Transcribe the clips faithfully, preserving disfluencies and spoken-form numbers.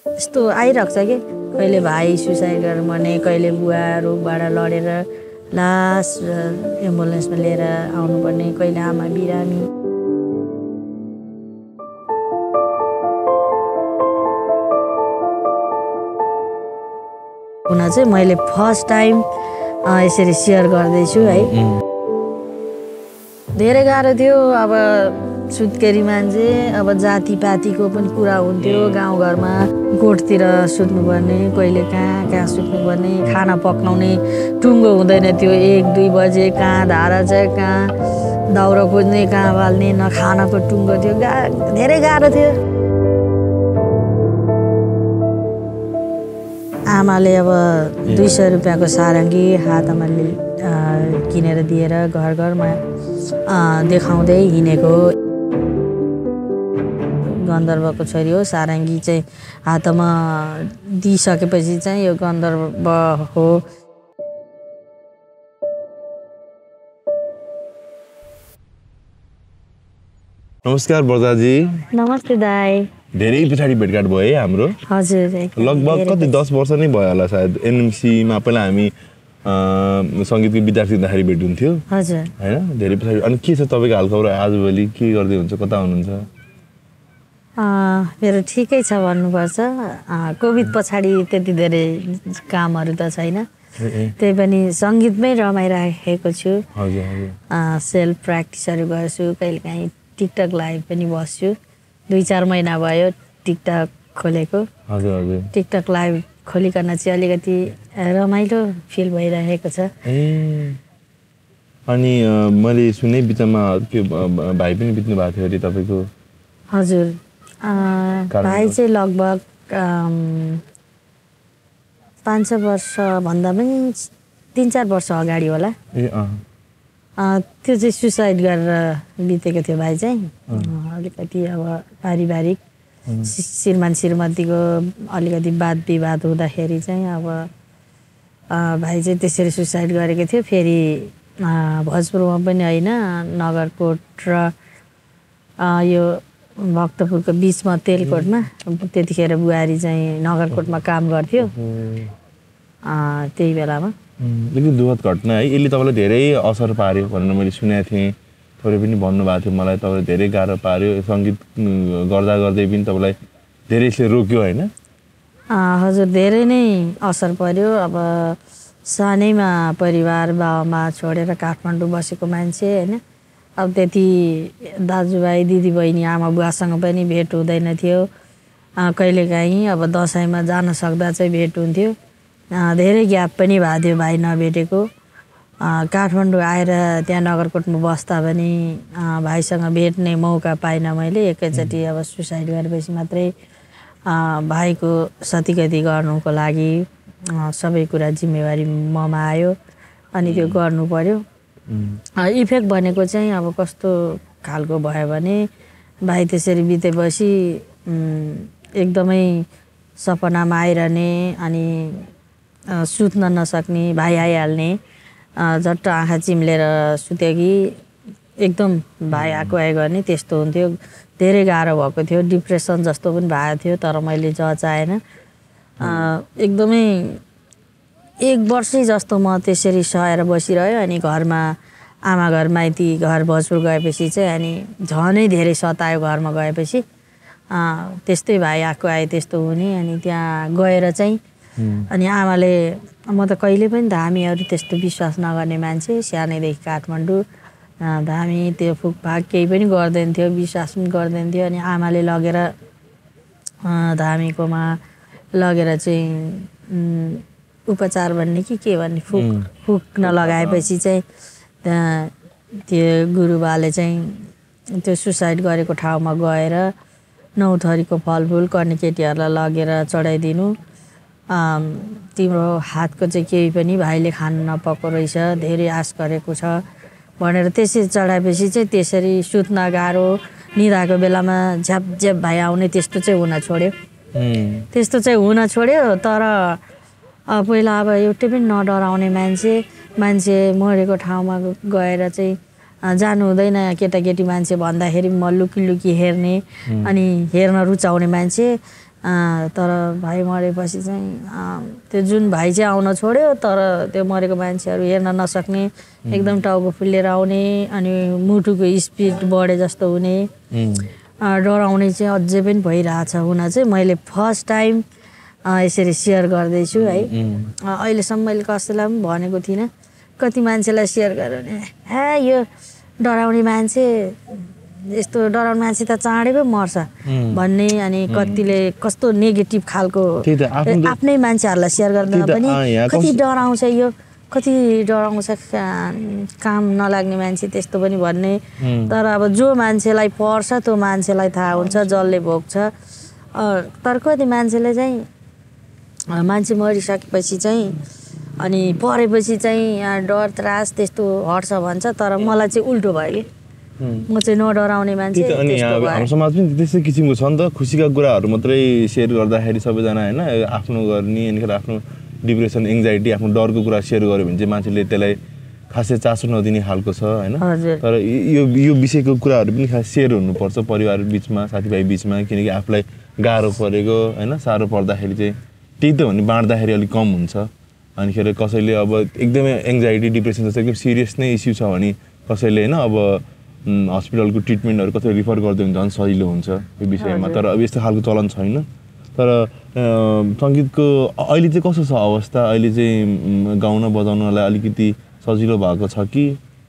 यस्तो आइरहेको छ कि कहिले भाइ सुसाइड गरेर मर्ने, कहिले बुवा रोगबाट लडेर लास एम्बुलेन्समा लिएर आउनुपर्ने, कहिले आमा बिरामी। हुन चाहिँ मैले फर्स्ट टाइम यसरी सेयर गर्दैछु है। धेरै गाह्रो थियो। अब सुत्केरी मान्छे, अब जातिपातीको पनि कुरा हुन्थ्यो गाउँघरमा। गोठतिर सुत्नुपर्ने, कहिले कहाँ कहाँ सुत्नुपर्ने, खाना पकाउने टुङ्गो हुँदैन थियो। एक दुई बजे कहाँ धारा छ, कहाँ दाउरा खोज्ने, कहाँ बाल्ने, न खानाको टुङ्गो थियो। गा धेरै गाह्रो थियो। आमाले अब दुई सय रुपियाँको सारङ्गी हातमा किनेर दिएर घर घरमा देखाउँदै हिँडेको। गन्धर्वको छोरी हो। सारङ्गी चाहिँ हातमा दिइसकेपछि चाहिँ यो गन्धर्व हो। नमस्कार बर्ताजी। नमस्ते दाई। धेरै पछाडि भेटघाट भयो है हाम्रो। हजुर, लगभग कति दस वर्ष नै भयो होला सायद। एनएमसीमा पहिला हामी सङ्गीतको विद्यार्थी हुँदाखेरि भेट हुन्थ्यो हजुर, होइन? धेरै पछाडि। अनि के छ तपाईँको हालखबर आजभोलि? के गर्दै हुन्छ? कता हुनुहुन्छ? मेरो ठिकै छ भन्नुपर्छ। कोभिड पछाडि त्यति धेरै कामहरू त छैन, त्यही पनि सङ्गीतमै रमाइराखेको छु। हजुर हजुर। सेल्फ प्र्याक्टिसहरू गर्छु, कहिलेकाहीँ टिकटक लाइभ पनि बस्छु। दुई चार महिना भयो टिकटक खोलेको। हजुर हजुर। टिकटक लाइभ खोलिकन चाहिँ अलिकति रमाइलो फिल भइरहेको छ। ए अनि मैले सुने बिचमा के भाइ पनि बित्नु भएको थियो अरे तपाईँको? हजुर, भाइ चाहिँ लगभग पाँच छ वर्षभन्दा पनि तिन चार वर्ष अगाडि होला। ए अँ त्यो चाहिँ सुसाइड गरेर बितेको थियो भाइ चाहिँ। अलिकति अब पारिवारिक श्रीमान श्रीमतीको अलिकति वाद विवाद हुँदाखेरि चाहिँ अब भाइ चाहिँ त्यसरी सुसाइड गरेको थियो। फेरि भोजपुरमा पनि होइन, नगरकोट र यो भक्तपुरको बिचमा तेलकोटमा, त्यतिखेर बुहारी चाहिँ नगरकोटमा काम गर्थ्यो त्यही बेलामा। लेकिन दुःखद घटना है। यसले तपाईँलाई धेरै असर पार्यो भनेर मैले सुनेको थिएँ। तपाईँले पनि भन्नुभएको थियो मलाई, तपाईँले धेरै गाह्रो पार्यो। सङ्गीत गर्दा गर्दै पनि तपाईँलाई धेरै यसले रोक्यो होइन? हजुर, धेरै नै असर पर्यो। अब सानैमा परिवार बाबामा छोडेर काठमाडौँ बसेको मान्छे होइन। अब त्यति दाजुभाइ दिदीबहिनी आमा बुवासँग पनि भेट हुँदैन थियो। कहिलेकाहीँ अब दसैँमा जान सक्दा चाहिँ भेट हुन्थ्यो। धेरै ग्याप पनि भएको थियो भाइ नभेटेको। काठमाडौँ आएर त्यहाँ नगरकोटमा बस्दा पनि भाइसँग भेट्ने मौका पाइनँ मैले। एकैचोटि अब सुसाइड गरेपछि मात्रै भाइको सतीगति गर्नुको लागि सबै कुरा जिम्मेवारी ममा आयो, अनि त्यो गर्नु पर्यो। इफेक्ट भनेको चाहिँ अब कस्तो खालको भयो भने भाइ त्यसरी बितेपछि एकदमै सपनामा आइरहने, अनि सुत्न नसक्ने, भाइ आइहाल्ने, झट्ट आँखा चिम्लेर सुत्यो कि एकदम भाइ आएको आए गर्ने, त्यस्तो हुन्थ्यो। धेरै गाह्रो भएको थियो। डिप्रेसन जस्तो पनि भएको थियो, तर मैले जचाएन। एकदमै एक वर्षै जस्तो म त्यसरी सहेर बसिरह्यो। अनि घरमा आमा घर माइती घर भोजपुर गएपछि चाहिँ अनि झनै धेरै सतायो। घरमा गएपछि त्यस्तै भाइ आएको आए त्यस्तो हुने। अनि त्यहाँ गएर चाहिँ अनि आमाले, म त कहिले पनि धामीहरू त्यस्तो विश्वास नगर्ने मान्छे, सानैदेखि काठमाडौँ धामी त्यो फुकफाक केही पनि गर्दैन थियो, विश्वास पनि गर्दैन थियो। अनि आमाले लगेर धामीकोमा लगेर चाहिँ उपचार भन्ने कि के भन्ने फुक फुक्न लगाएपछि चाहिँ त्यहाँ त्यो गुरुबाले चाहिँ त्यो सुसाइड गरेको ठाउँमा गएर नौ थरीको फलफुल कन्याकेटीहरूलाई लगेर चढाइदिनु। तिम्रो हातको चाहिँ केही पनि भाइले खानु नपाएको रहेछ, धेरै आश गरेको छ भनेर त्यसरी चढाएपछि चाहिँ त्यसरी सुत्न गाह्रो, निदाएको बेलामा झ्याप झ्याप भाइ आउने त्यस्तो चाहिँ हुन छोड्यो। त्यस्तो चाहिँ हुन छोड्यो। तर पहिला अब एउटै पनि नडराउने मान्छे मान्छे मरेको ठाउँमा गएर चाहिँ जानु हुँदैन केटाकेटी मान्छे भन्दाखेरि म लुकी लुकी हेर्ने, अनि हेर्न रुचाउने मान्छे तर भाइ मरेपछि चाहिँ त्यो जुन भाइ चाहिँ आउन छोड्यो तर त्यो मरेको मान्छेहरू हेर्न नसक्ने एकदम टाउको फुलेर आउने अनि मुटुको स्पिड बढे जस्तो हुने डराउने चाहिँ अझै पनि भइरहेछ हुन चाहिँ मैले फर्स्ट टाइम यसरी सेयर गर्दैछु है अहिलेसम्म मैले कसैलाई पनि भनेको थिइनँ कति मान्छेलाई सेयर गरेँ भने हे यो डराउने मान्छे यस्तो डराउने मान्छे त चाँडै पो मर्छ भन्ने अनि कतिले कस्तो नेगेटिभ खालको आफ्नै मान्छेहरूलाई सेयर गर्दा पनि कति डराउँछ यो कति डराउँछ काम नलाग्ने मान्छे त्यस्तो पनि भन्ने तर अब जो मान्छेलाई पर्छ त्यो मान्छेलाई थाहा हुन्छ जसले भोग्छ तर कति मान्छेले चाहिँ मान्छे मरिसकेपछि चाहिँ अनि परेपछि चाहिँ डर त्रास त्यस्तो हट्छ भन्छ तर मलाई चाहिँ उल्टो भयो कि म चाहिँ नडराउने मान्छे अनि हाम्रो समाज पनि त्यस्तै किसिमको छ नि त खुसीका कुराहरू मात्रै सेयर गर्दाखेरि सबैजना होइन आफ्नो गर्ने अनिखेर आफ्नो डिप्रेसन एङ्जाइटी आफ्नो डरको कुरा सेयर गर्यो भने चाहिँ मान्छेले त्यसलाई खासै चासो नदिने खालको छ होइन तर यो यो विषयको कुराहरू पनि खास सेयर हुनुपर्छ परिवार बिचमा साथीभाइ बिचमा किनकि आफूलाई गाह्रो परेको होइन साह्रो पर्दाखेरि चाहिँ त्यही त भने बाँड्दाखेरि अलिक कम हुन्छ अनिखेर कसैले अब एकदमै एङ्जाइटी डिप्रेसन जस्तो एकदम सिरियस नै इस्यु छ भने कसैले होइन अब हस्पिटलको ट्रिटमेन्टहरू कसैले रिफर गरिदियो भने झन् सजिलो हुन्छ यो विषयमा तर अब यस्तो खालको चलन छैन तर सङ्गीतको अहिले चाहिँ कस्तो छ अवस्था अहिले चाहिँ गाउन बजाउनलाई अलिकति सजिलो भएको छ कि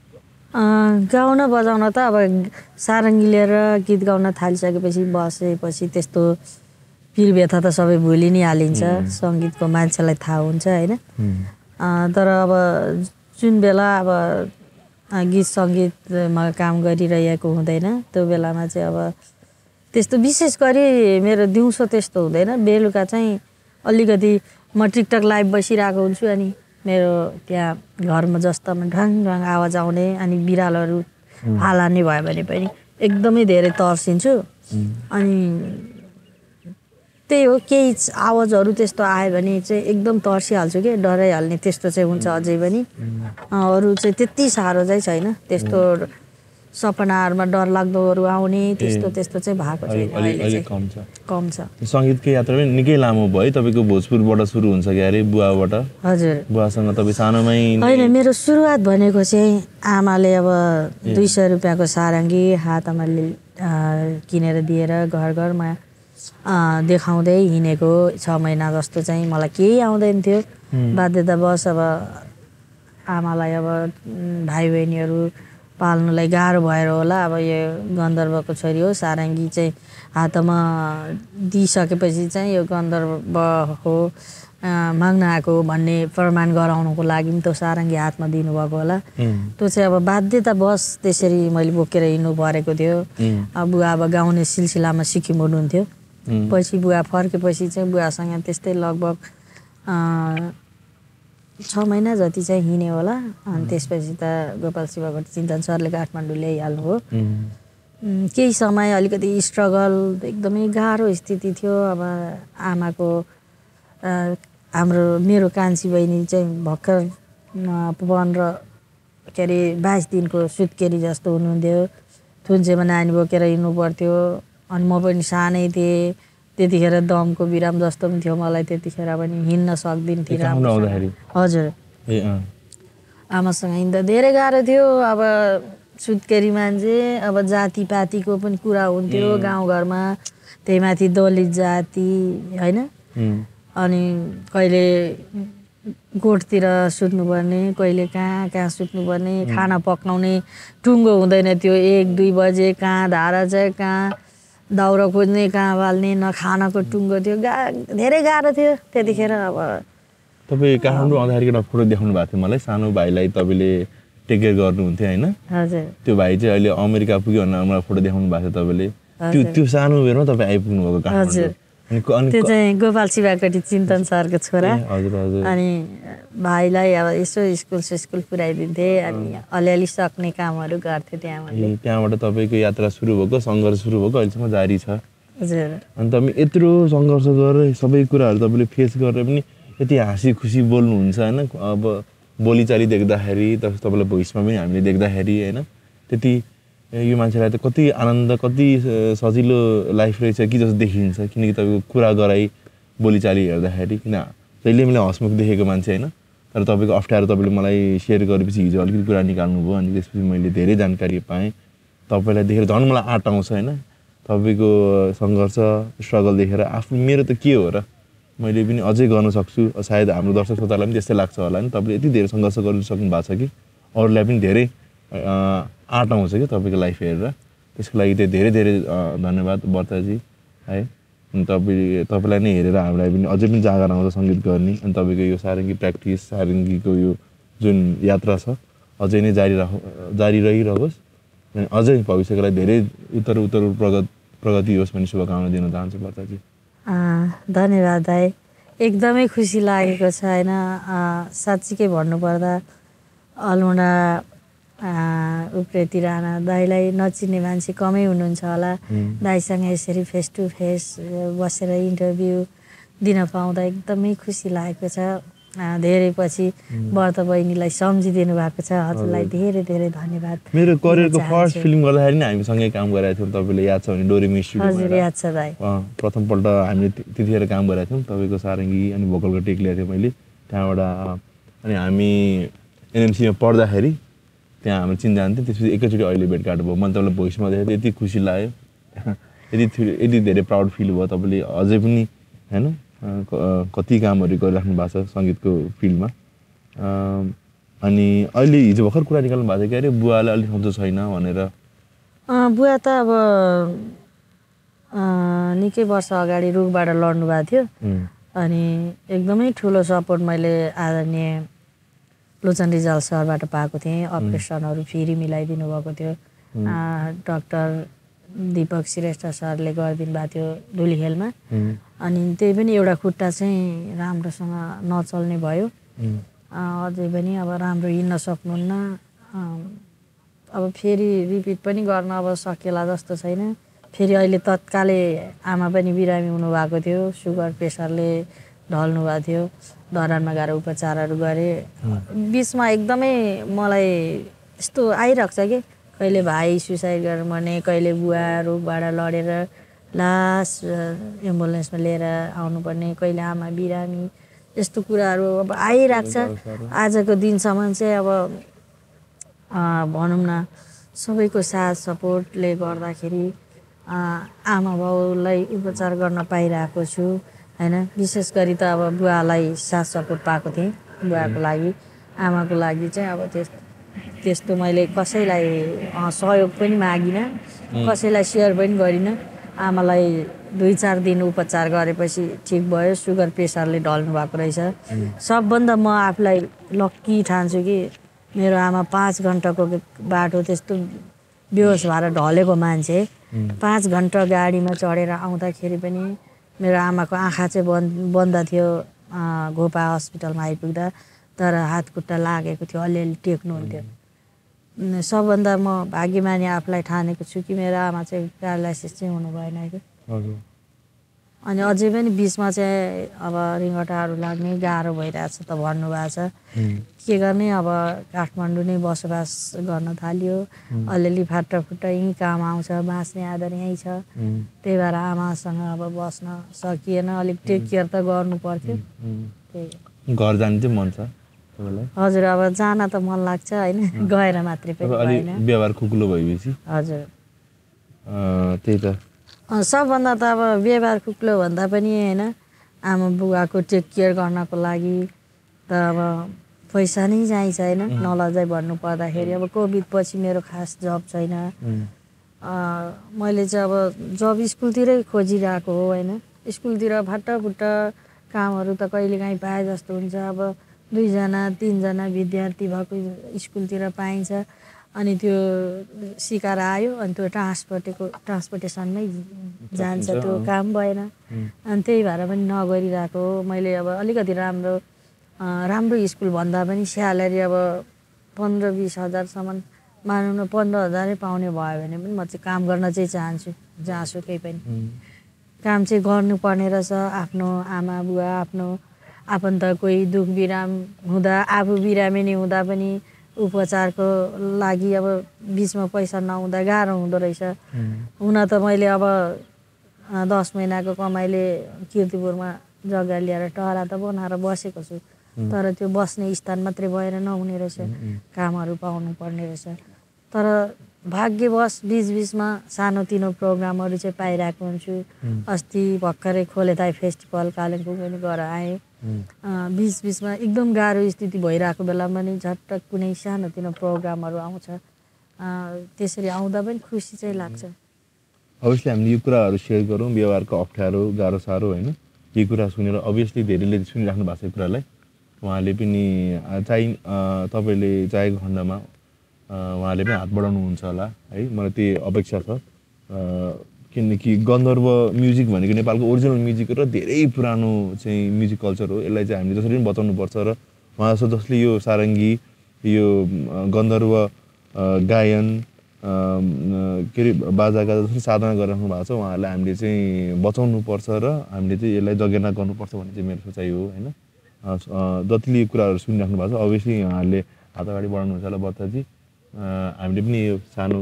गाउन बजाउन त अब सारङ्गी लिएर गीत गाउन थालिसकेपछि बसेपछि त्यस्तो पिर व्यथा त सबै भुलि नै हालिन्छ सङ्गीतको मान्छेलाई थाहा हुन्छ होइन तर अब जुन बेला अब गीत सङ्गीतमा काम गरिरहेको हुँदैन त्यो बेलामा चाहिँ अब त्यस्तो विशेष गरी मेरो दिउँसो त्यस्तो हुँदैन बेलुका चाहिँ अलिकति म टिकटक लाइभ बसिरहेको हुन्छु अनि मेरो त्यहाँ घरमा जस्तोमा ढङ ढङ आवाज आउने अनि बिरालोहरू हालाने भयो भने पनि एकदमै धेरै तर्सिन्छु अनि त्यही हो केही आवाजहरू त्यस्तो आयो भने चाहिँ एकदम तर्सिहाल्छु कि डराइहाल्ने त्यस्तो चाहिँ हुन्छ अझै पनि अरू चाहिँ त्यति साह्रो चाहिँ छैन त्यस्तो सपनाहरूमा डरलाग्दोहरू आउने त्यस्तो त्यस्तो चाहिँ भएको छैन कम छ कम छ सङ्गीतको यात्रा पनि निकै लामो भयो तपाईँको भोजपुरबाट सुरु हुन्छ कि अरे बुवाबाट हजुर बुवासँग तपाईँ सानोमै होइन मेरो सुरुवात भनेको चाहिँ आमाले अब दुई सय रुपियाँको सारङ्गी हातमा किनेर दिएर घर घरमा देखाउँदै हिँडेको छ महिना जस्तो चाहिँ मलाई केही आउँदैन थियो बाध्यतावश अब आमालाई अब भाइ बहिनीहरू पाल्नुलाई गाह्रो भएर होला अब यो गन्धर्वको छोरी हो सारङ्गी चाहिँ हातमा दिइसकेपछि चाहिँ यो गन्धर्व हो माग्न आएको भन्ने प्रमाण गराउनुको लागि पनि त्यो सारङ्गी हातमा दिनुभएको होला त्यो चाहिँ अब बाध्यतावश त्यसरी मैले बोकेर हिँड्नु परेको थियो अब बुवा अब गाउने सिलसिलामा सिक्किम हुनुहुन्थ्यो पछि बुवा फर्केपछि चाहिँ बुवासँग त्यस्तै लगभग छ महिना जति चाहिँ हिँड्यो होला अनि त्यसपछि त गोपाल शिवकोटी चिन्तन सरले काठमाडौँ ल्याइहाल्नु हो केही समय अलिकति स्ट्रगल एकदमै गाह्रो स्थिति थियो अब आमाको हाम्रो मेरो कान्छी बहिनी चाहिँ भर्खर पन्ध्र के अरे बाइस दिनको सुत्केरी जस्तो हुनुहुन्थ्यो थुन्चेमा नानी बोकेर हिँड्नु पर्थ्यो अनि म पनि सानै थिएँ त्यतिखेर दमको बिराम जस्तो पनि थियो मलाई त्यतिखेर पनि हिँड्न सक्दिन्थेँ हजुर आमासँग हिँड्दा धेरै गाह्रो थियो अब सुत्केरी मान्छे अब जातिपातीको पनि कुरा हुन्थ्यो गाउँघरमा त्यही माथि दलित जाति होइन अनि कहिले गोठतिर सुत्नुपर्ने कहिले कहाँ कहाँ सुत्नुपर्ने खाना पकाउने टुङ्गो हुँदैन थियो एक दुई बजे कहाँ धारा चाहिँ कहाँ दाउरा खोज्ने कहाँ बाल्ने न खानाको टुङ्गो थियो गा धेरै गाह्रो थियो त्यतिखेर अब तपाईँ काठमाडौँ आउँदाखेरि एउटा फोटो देखाउनु भएको थियो मलाई सानो भाइलाई तपाईँले टेक केयर गर्नुहुन्थ्यो होइन हजुर त्यो भाइ चाहिँ अहिले अमेरिका पुग्यो भनेर मलाई फोटो देखाउनु भएको थियो तपाईँले त्यो त्यो सानो उमेरमा तपाईँ आइपुग्नु भएको काठमाडौँ त्यो चाहिँ गोपाल शिवकोटी चिन्तन सरको छोरा अनि भाइलाई अब यसो स्कुल स्कुल पुऱ्याइदिन्थे अनि अलिअलि सक्ने कामहरू गर्थ्यो त्यहाँ त्यहाँबाट तपाईँको यात्रा सुरु भएको सङ्घर्ष सुरु भएको अहिलेसम्म जारी छ हजुर अनि तपाईँ यत्रो सङ्घर्ष गरेर सबै कुराहरू तपाईँले फेस गरेर पनि यति हाँसी खुसी बोल्नुहुन्छ होइन अब बोलीचाली देख्दाखेरि तपाईँलाई भोइसमा पनि हामीले देख्दाखेरि होइन त्यति यो मान्छेलाई त कति आनन्द कति सजिलो लाइफ रहेछ कि जस्तो देखिन्छ किनकि तपाईँको कुरा गराइ बोलीचाली हेर्दाखेरि किन जहिले मैले हसमुख देखेको मान्छे होइन तर तपाईँको अप्ठ्यारो तपाईँले मलाई सेयर गरेपछि हिजो अलिकति कुरा निकाल्नुभयो अनि त्यसपछि मैले धेरै जानकारी पाएँ तपाईँलाई देखेर झन् मलाई आँट आउँछ होइन तपाईँको सङ्घर्ष स्ट्रगल देखेर आफ्नो मेरो त के हो र मैले पनि अझै गर्न सक्छु सायद हाम्रो दर्शक श्रोतालाई पनि त्यस्तै लाग्छ होला नि तपाईँले यति धेरै सङ्घर्ष गरिसक्नु भएको छ कि अरूलाई पनि धेरै आँट आउँछ कि तपाईँको लाइफ हेरेर त्यसको लागि चाहिँ धेरै धेरै धन्यवाद बर्ताजी है अनि तपाईँ तपाईँलाई नै हेरेर हामीलाई पनि अझै पनि जागर आउँछ सङ्गीत गर्ने अनि तपाईँको यो सारङ्गी प्र्याक्टिस सारङ्गीको यो जुन यात्रा छ अझै नै जारी राख जारी रहिरहोस् अनि अझै भविष्यको लागि धेरै उत्तर उत्तर प्रगत प्रगति होस् भन्ने शुभकामना दिन चाहन्छु बर्ताजी धन्यवाद दाइ एकदमै खुसी लागेको छ होइन साँच्चीकै भन्नुपर्दा अलमोडा उप्रेती राणा दाइलाई नचिन्ने मान्छे कमै हुनुहुन्छ होला दाइसँग यसरी फेस टु फेस बसेर इन्टरभ्यू दिन पाउँदा एकदमै खुसी लागेको छ धेरै पछि व्रत बहिनीलाई सम्झिदिनु भएको छ हजुरलाई धेरै धेरै धन्यवाद मेरो करियरको फर्स्ट फिल्म गर्दाखेरि नै हामी सँगै काम गरेका थियौँ तपाईँले याद छ भने डोरी मिस्ट्री हजुर याद छ दाइ प्रथमपल्ट हामीले त्यतिखेर काम गरेका थियौँ तपाईँको सारङ्गी अनि भोकलको टेक लिएको थियौँ मैले त्यहाँबाट अनि हामी एनएमसीमा पढ्दाखेरि त्यहाँ हाम्रो चिनजान थियो त्यसपछि एकैचोटि अहिले भेटघाट भयो मैले तपाईँलाई भोइसमा देखेँ यति खुसी लाग्यो यति यति धेरै प्राउड फिल भयो तपाईँले अझै पनि होइन कति कामहरू गरिराख्नु भएको छ सङ्गीतको फिल्डमा अनि अहिले हिजो भर्खर कुरा निकाल्नु भएको छ कि अरे बुवाले अलिक सन्चो छैन भनेर बुवा त अब निकै वर्ष अगाडि रोगबाट लड्नु भएको थियो अनि एकदमै ठुलो सपोर्ट मैले आदरणीय लोचन रिजाल सरबाट पाएको थिएँ अपरेसनहरू फेरि मिलाइदिनु भएको थियो डाक्टर दीपक श्रेष्ठ सरले गरिदिनु भएको थियो धुलीखेलमा अनि त्यही पनि एउटा खुट्टा चाहिँ राम्रोसँग नचल्ने भयो अझै पनि अब राम्रो हिँड्न सक्नुहुन्न अब फेरि रिपिट पनि गर्न अब सकेला जस्तो छैन फेरि अहिले तत्कालै आमा पनि बिरामी हुनुभएको थियो सुगर प्रेसरले ढल्नु भएको थियो धरानमा गएर उपचारहरू गरेँ बिचमा एकदमै मलाई यस्तो आइरहेको छ कि कहिले भाइ सुसाइड गरेर मर्ने कहिले बुवा रोगबाट लडेर लास्ट एम्बुलेन्समा लिएर आउनुपर्ने कहिले आमा बिरामी यस्तो कुराहरू अब आइरहेको छ आजको दिनसम्म चाहिँ अब भनौँ न सबैको साथ सपोर्टले गर्दाखेरि आमा बाउलाई उपचार गर्न पाइरहेको छु होइन विशेष गरी त अब बुवालाई साथ सपोर्ट पाएको थिएँ बुवाको लागि आमाको लागि चाहिँ अब त्यस त्यस्तो मैले कसैलाई सहयोग पनि मागिनँ कसैलाई सेयर पनि गरिनँ आमालाई दुई चार दिन उपचार गरेपछि ठिक भयो सुगर प्रेसरले ढल्नु भएको रहेछ सबभन्दा म आफूलाई लक्की ठान्छु कि मेरो आमा पाँच घन्टाको बाटो त्यस्तो बेहोस भएर ढलेको मान्छे पाँच घन्टा गाडीमा चढेर आउँदाखेरि पनि मेरो आमाको आँखा चाहिँ बन्द बन्द थियो घोपा हस्पिटलमा आइपुग्दा तर हात खुट्टा लागेको थियो अलिअलि टेक्नुहुन्थ्यो सबभन्दा म भाग्यमानी आफूलाई ठानेको छु कि मेरो आमा चाहिँ प्यारालाइसिस चाहिँ हुनु भएन कि अनि अझै पनि बिचमा चाहिँ अब रिङ्गटाहरू लाग्ने गाह्रो भइरहेछ त भन्नुभएको छ के गर्ने अब काठमाडौँ नै बसोबास गर्न थाल्यो अलिअलि फाटाफुट्टा यहीँ काम आउँछ बाँच्ने आधार यहीँ छ त्यही भएर आमासँग अब बस्न सकिएन अलिक टेक केयर त गर्नु पर्थ्यो त्यही घर जानु चाहिँ मन छ हजुर अब जान त मन लाग्छ होइन गएर मात्रै पनि भएन व्यवहार खुकुलो भएपछि हजुर त्यही त सबभन्दा त अब व्यवहार खुक्लो भन्दा पनि होइन आमा बुवाको टेक केयर गर्नको लागि त अब पैसा नै चाहिन्छ होइन नलजाइ भन्नु पर्दाखेरि अब कोभिड पछि मेरो खास जब छैन मैले चाहिँ अब जब स्कुलतिरै खोजिरहेको हो होइन स्कुलतिर फाटाफुट्टा कामहरू त कहिलेकाहीँ पाए जस्तो हुन्छ अब दुईजना तिनजना विद्यार्थी भएको स्कुलतिर पाइन्छ अनि त्यो सिकाएर आयो अनि त्यो ट्रान्सपोर्टेको ट्रान्सपोर्टेसनमै जान्छ त्यो काम भएन अनि त्यही भएर पनि नगरिरहेको मैले अब अलिकति राम्रो राम्रो स्कुल भन्दा पनि स्यालेरी अब पन्ध्र बिस हजारसम्म मानौँ न पन्ध्र हजारै पाउने भयो भने पनि म चाहिँ काम गर्न चाहिँ चाहन्छु जहाँसुकै पनि काम चाहिँ गर्नुपर्ने रहेछ आफ्नो आमा बुवा आफ्नो आफन्त कोही दुख बिराम हुँदा आफू बिरामी नै हुँदा पनि उपचारको लागि अब बिचमा पैसा नहुँदा गाह्रो हुँदो रहेछ। हुन त मैले अब दस महिनाको कमाइले किर्तिपुरमा जग्गा ल्याएर टहरा त बनाएर बसेको छु, तर त्यो बस्ने स्थान मात्रै भएर नहुने रहेछ, कामहरू पाउनु पर्ने रहेछ। तर भाग्यवश बिचबिचमा सानोतिनो प्रोग्रामहरू चाहिँ पाइरहेको हुन्छु। अस्ति भर्खरै खोलेताई फेस्टिभल कालिम्पोङ पनि गएर आएँ। बिचबिचमा एकदम गाह्रो स्थिति भइरहेको बेलामा नि झट्ट कुनै सानोतिनो प्रोग्रामहरू आउँछ, त्यसरी आउँदा पनि खुसी चाहिँ लाग्छ। अभियसली हामीले यो कुराहरू सेयर गरौँ, व्यवहारको अप्ठ्यारो गाह्रो साह्रो होइन, यो कुरा सुनेर अभियसली धेरैले सुनिराख्नु भएको छ यो कुरालाई। उहाँले पनि चाहिँ तपाईँले चाहेको खण्डमा उहाँले पनि हात बढाउनुहुन्छ होला है, मलाई त्यो अपेक्षा छ। किनकि गन्धर्व म्युजिक भनेको नेपालको ओरिजिनल म्युजिक र धेरै पुरानो चाहिँ म्युजिक कल्चर हो। यसलाई चाहिँ हामीले जसरी पनि बचाउनुपर्छ र उहाँ जस्तो जसले यो सारङ्गी यो गन्धर्व गायन के अरे बाजागा जसरी साधना गरिराख्नु भएको छ उहाँहरूलाई हामीले चाहिँ बचाउनुपर्छ र हामीले चाहिँ यसलाई जगेर्ना गर्नुपर्छ भन्ने चाहिँ मेरो सोचाइ हो होइन। जतिले यो कुराहरू सुनिराख्नु भएको छ अभियसली उहाँहरूले हात अगाडि बढाउनुहुन्छ होला बर्ताजी। हामीले पनि यो सानो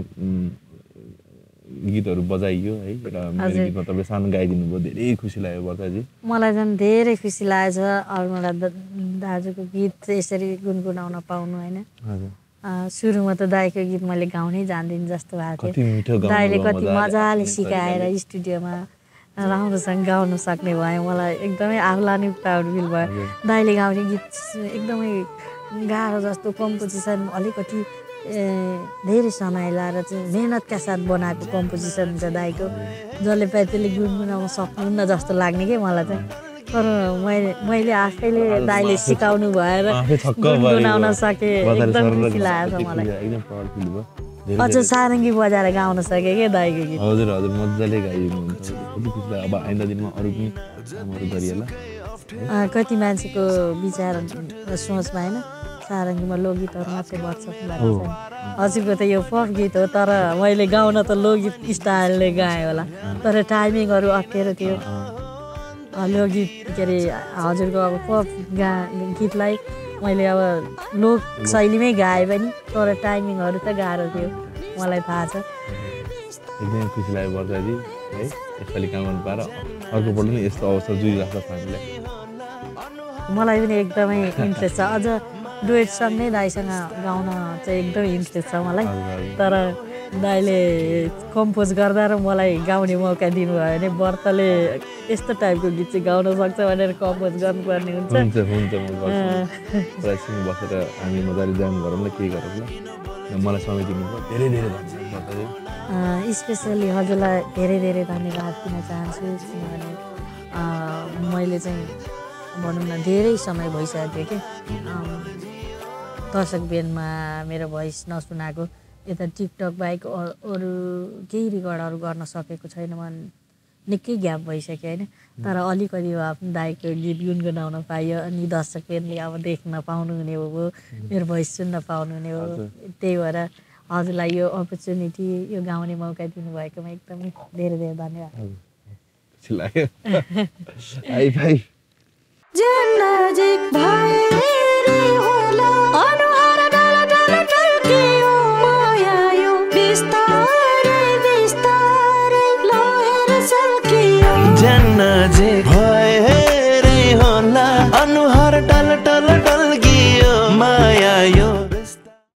गीतहरू बजाइयो है र मेरो गीतमा तपाईँले सानो गाइदिनु भयो, धेरै खुसी लाग्यो बर्ताजी। मलाई झन् धेरै खुसी लागेछ अलमोडा दाजुको गीत यसरी गुनगुनाउन पाउनु होइन। सुरुमा त दाईको गीत मैले गाउनै जान्दिनँ जस्तो भएको थियो, दाईले कति मजाले सिकाएर स्टुडियोमा राम्रोसँग गाउन सक्ने भयो। मलाई एकदमै आफूलाई नि प्राउड फिल भयो। दाईले गाउने गीत एकदमै गाह्रो जस्तो कम्पोजिसन अलिकति धेरै समय लाएर चाहिँ मेहनतका साथ बनाएको कम्पोजिसन हुन्छ दाईको, जसले पाए त्यसले गुनगुनाउन सक्नुहुन्न जस्तो लाग्ने कि मलाई चाहिँ। तर मैले मैले आफैले दाईले सिकाउनु भएर गुनगुनाउन सकेँ, एकदम खुसी लागेको छ मलाई। अझ सारङ्गी बजाएर गाउन सकेँ कि दाईको गीत। हजुर हजुर मजाले गाइदिनुहुन्छ, कति खुसी लाग्यो। अब आइन्दा दिनमा अरू पनि कामहरू गरिएला। कति मान्छेको विचार सोचमा होइन सारङ्गीमा लोकगीतहरू मात्रै बज्छ भनेर चाहिँ। हजुरको त यो पप गीत हो तर मैले गाउन त लोकगीत स्टाइलले गाएँ होला, तर टाइमिङहरू अप्ठ्यारो थियो। लोकगीत के अरे हजुरको अब पप गा गीतलाई मैले अब लोक शैलीमै गाएँ पनि, तर टाइमिङहरू त गाह्रो थियो, मलाई थाहा छ। एकदमै खुसी लाग्यो बर्ताजी है, यसपालि काम गर्नु पाएर अर्कोपल्ट पनि यस्तो अवसर जुइरहेको छ हामीलाई। मलाई पनि एकदमै इन्ट्रेस्ट छ, अझ डुएटसँग नै दाईसँग गाउन चाहिँ एकदमै इन्ट्रेस्ट छ मलाई। तर दाईले कम्पोज गर्दा र मलाई गाउने मौका दिनुभयो भने बर्ताले यस्तो टाइपको गीत चाहिँ गाउन सक्छ भनेर कम्पोज गर्नुपर्ने हुन्छ। हुन्छ हुन्छ म गर्छु, बसेर हामी मजाले जाम गरौँ ल, के गरौँ ल, मलाई समय दिनुभयो धेरै धेरै धन्यवाद। स्पेसली हजुरलाई धेरै धेरै धन्यवाद दिन चाहन्छु, किनभने मैले चाहिँ भनौँ न धेरै समय भइसक्यो कि दर्शक बेनमा मेरो भोइस नसुनाएको। यता टिकटक बाहेक अरू केही रेकर्डहरू गर्न सकेको छैन, म निकै ग्याप भइसक्यो होइन। तर अलिकति आफ्नो दाईको गीत गुनगुनाउन पाइयो अनि दर्शक बेनले अब देख्न पाउनुहुने हो, मेरो भोइस सुन्न पाउनुहुने हो। त्यही भएर हजुरलाई यो अपर्च्युनिटी यो गाउने मौका दिनुभएकोमा एकदमै धेरै धेरै धन्यवाद। खुसी लाग्यो। Hi fi. नजिक भएर होला